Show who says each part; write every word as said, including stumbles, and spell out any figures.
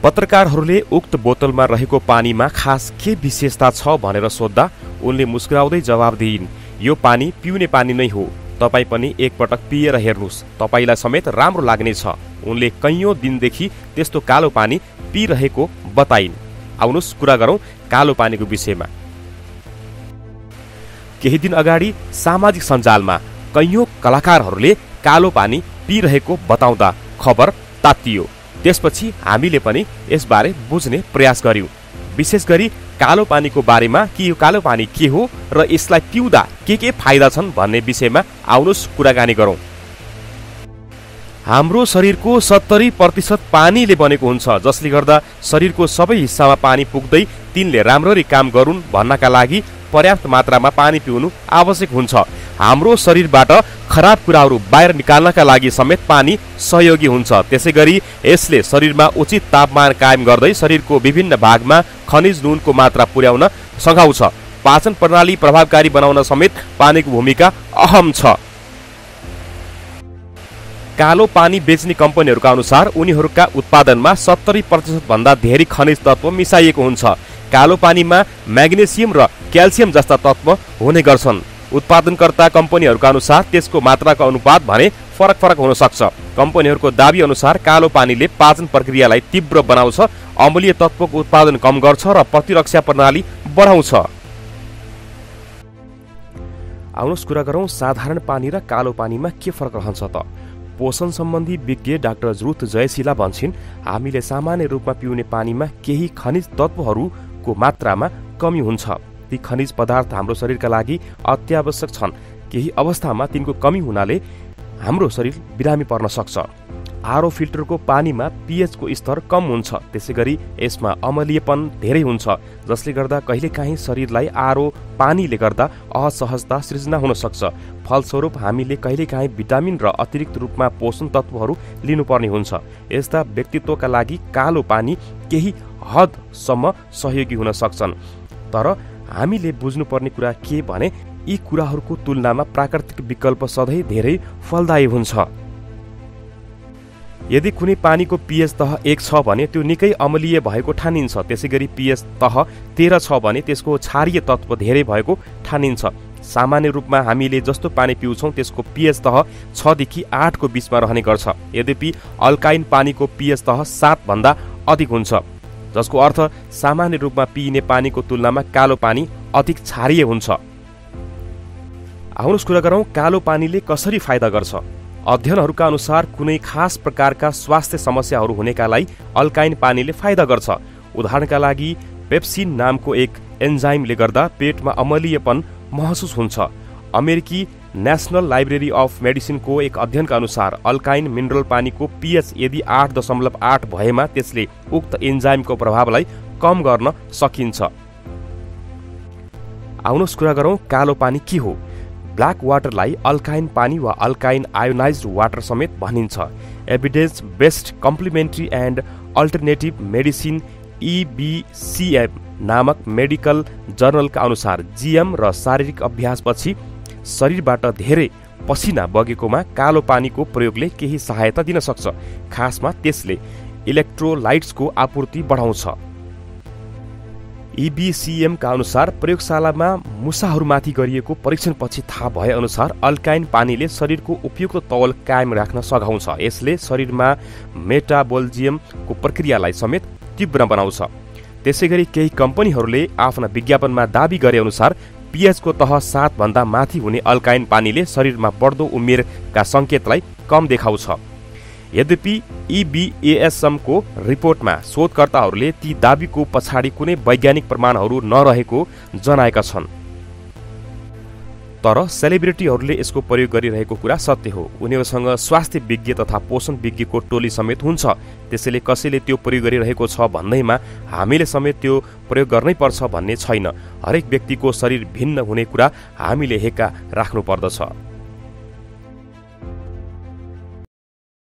Speaker 1: पत्रकारहरूले उक्त बोतलमा रहेको पानीमा खास के विशेषता छ भनेर सोध्दा उनले मुस्कुराउँदै जवाब दिइन्, यो पानी पिउने पानी नै हो, तपाईँ पनि एकपटक पिएर हेर्नुहोस्, तपाईँलाई समेत राम्रो लाग्नेछ। उनले कैयौं दिनदेखि त्यस्तो कालो पानी पिइरहेको बताइन्। आउनुहोस् कुरा गरौं कालो पानीको विषयमा। केही दिन अगाडि सामाजिक सञ्जालमा कैयौं कलाकारहरूले कालो पानी पिइरहेको बताउँदा खबर तातियो। त्यसपछि हामीले पनि यसबारे बुझ्ने प्रयास गर्यौं। विशेष गरी कालो पानीको बारेमा कि यो कालो पानी के हो र यसलाई पिउँदा के के फाइदा छन् भन्ने विषयमा आउनुहोस् कुराकानी गरौं। हाम्रो शरीरको सत्तरी प्रतिशत पानीले बनेको हुन्छ, जसले गर्दा शरीरको सबै हिस्सामा पानी पुग्दै तिनले राम्ररी काम गरून् भन्नका लागि पर्याप्त मात्रामा पानी पिउनु आवश्यक हुन्छ। हाम्रो शरीरबाट खराब कुराहरू बाहिर निकाल्नका लागि समेत पानी सहयोगी हुन्छ। त्यसैगरी यसले शरीरमा उचित तापमान कायम गर्दै शरीरको विभिन्न भागमा खनिज नुनको मात्रा पुर्याउन सघाउँछ। पाचन प्रणाली प्रभावकारी बनाउन समेत पानीको भूमिका अहम छ। कालो पानी बेच्ने कम्पनीहरूका अनुसार उनीहरूका उत्पादनमा सत्तरी प्रतिशत भन्दा धेरै खनिज तत्व मिसाइएको हुन्छ। कालो पानीमा म्याग्नेसियम र क्याल्सियम जस्ता तत्व हुने गर्छन्। उत्पादनकर्ता कम्पनीहरूका अनुसार त्यसको मात्राको अनुपात भने फरक फरक हुन सक्छ। कम्पनीहरूको दाबी अनुसार कालो पानीले पाचन प्रक्रियालाई तीव्र बनाउँछ, अम्लीय तत्वको उत्पादन कम गर्छ र प्रतिरक्षा प्रणाली बढाउँछ। आउनुहोस् कुरा गरौं साधारण पानी र कालो पानीमा के फरक रहन्छ त। पोषण सम्बन्धी विज्ञ डाक्टर रुथ जयशीला भन्छन्, हामीले सामान्य रूपमा पिउने पानीमा केही खनिज तत्वहरूको मात्रामा कमी हुन्छ। ती खनिज पदार्थ हाम्रो शरीरका लागि अत्यावश्यक छन्। केही अवस्थामा तिनको कमी हुनाले हाम्रो शरीर बिरामी पर्न सक्छ। आरओ फिल्टरको पानीमा पीएचको स्तर कम हुन्छ, त्यसैगरी यसमा अम्लीयपन धेरै हुन्छ, जसले गर्दा कहिलेकाहीँ शरीरलाई आरओ पानीले गर्दा असहजता सृजना हुन सक्छ। फलस्वरूप हामीले कहिलेकाहीँ भिटामिन र अतिरिक्त रूपमा पोषण तत्वहरू लिनुपर्ने हुन्छ। यस्ता व्यक्तित्वका लागि कालो पानी केही हदसम्म सहयोगी हुन सक्छन्। तर हामीले बुझ्नुपर्ने कुरा के भने यी कुराहरूको तुलनामा प्राकृतिक विकल्प सधैँ धेरै फलदायी हुन्छ। यदि कुनै पानीको पीएच तह एक छ भने त्यो निकै अम्लीय भएको ठानिन्छ। त्यसैगरी पीएच तह तेह्र छ भने त्यसको क्षारीय तत्व धेरै भएको ठानिन्छ। सामान्य रूपमा हामीले जस्तो पानी पिउँछौँ त्यसको पीएच तह छ देखि आठ को बीचमा रहने गर्छ। यद्यपि अल्काइन पानीको पीएच तह सात भन्दा अधिक हुन्छ, जसको अर्थ सामान्य रूपमा पिइने पानीको तुलनामा कालो पानी अधिक क्षारीय हुन्छ। आउनुहोस् कुरा गरौं कालो पानीले कसरी फाइदा गर्छ। अध्ययनहरूका अनुसार कुनै खास प्रकारका स्वास्थ्य समस्याहरू हुनेकालाई अल्काइन पानीले फाइदा गर्छ। उदाहरणका लागि पेप्सिन नामको एक एन्जाइमले गर्दा पेटमा अम्लीयपन महसुस हुन्छ। अमेरिकी नेशनल लाइब्रेरी अफ मेडिसिनको एक अध्ययनका अनुसार अल्काइन मिनरल पानीको पीएच यदि आठ दशमलव आठ भएमा त्यसले उक्त एन्जाइमको प्रभावलाई कम गर्न सकिन्छ। आउनुहोस् कुरा गरौं कालो पानी के हो। ब्ल्याक वाटरलाई अल्काइन पानी वा अल्काइन आयोनाइज्ड वाटर समेत भनिन्छ। Evidence based complementary and alternative medicine EBCM नामक मेडिकल जर्नलका अनुसार जीएम र शारीरिक अभ्यासपछि शरीरबाट धेरै पसिना बगेकोमा कालो पानीको प्रयोगले केही सहायता दिन सक्छ। खासमा त्यसले इलेक्ट्रोलाइट्सको आपूर्ति बढाउँछ। ईबीसीएमका अनुसार प्रयोगशालामा मुसाहरूमाथि गरिएको परीक्षणपछि थाहा भए अनुसार अल्काइन पानीले शरीरको उपयुक्त तौल कायम राख्न सघाउँछ। यसले शरीरमा मेटाबोलिज्मको प्रक्रियालाई समेत तीव्र बनाउँछ। त्यसैगरी केही कम्पनीहरूले आफ्ना विज्ञापनमा दाबी गरे अनुसार पीएचको तह सात भन्दा माथि हुने अल्काइन पानीले शरीरमा बढ्दो उमेरका संकेतलाई कम देखाउँछ। यद्यपि ईबीएएसएमको रिपोर्टमा शोधकर्ताहरूले ती दाबीको पछाडि कुनै वैज्ञानिक प्रमाणहरू नरहेको जनाएका छन्। तर सेलिब्रिटीहरूले यसको प्रयोग गरिरहेको कुरा सत्य हो। उनीहरूसँग स्वास्थ्य विज्ञ तथा पोषण विज्ञको टोली समेत हुन्छ। त्यसैले कसैले त्यो प्रयोग गरिरहेको छ भन्दैमा हामीले समेत त्यो प्रयोग गर्नै पर्छ भन्ने छैन। हरेक व्यक्तिको शरीर भिन्न हुने कुरा हामीले हेक्का राख्नु पर्दछ।